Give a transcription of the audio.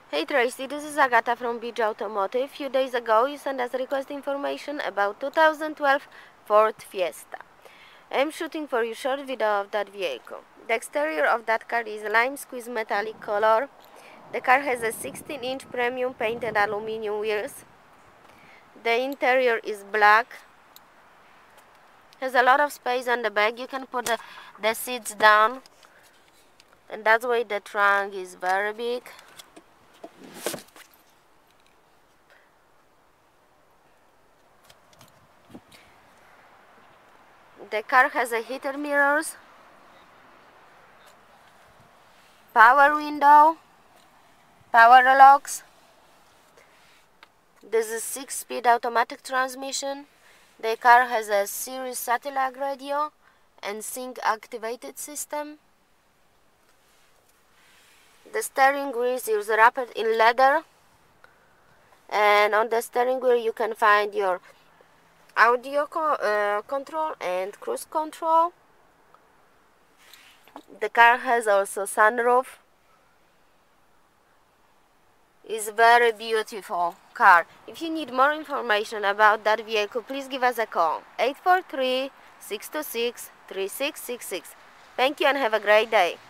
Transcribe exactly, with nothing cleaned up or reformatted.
Hey Tracy, this is Agata from Beach Automotive. A few days ago you sent us request information about two thousand twelve Ford Fiesta. I'm shooting for you short video of that vehicle. The exterior of that car is lime squeeze metallic color. The car has a sixteen inch premium painted aluminum wheels. The interior is black. Has a lot of space on the back. You can put the, the seats down, and that's why the trunk is very big. The car has a heated mirrors, power window, power locks. This is six-speed automatic transmission. The car has a Sirius satellite radio and sync activated system. The steering wheel is wrapped in leather, and on the steering wheel you can find your audio co uh, control and cruise control. The car has also sunroof. It's very beautiful car. If you need more information about that vehicle, please give us a call. eight four three, six two six, three six six six. Thank you and have a great day.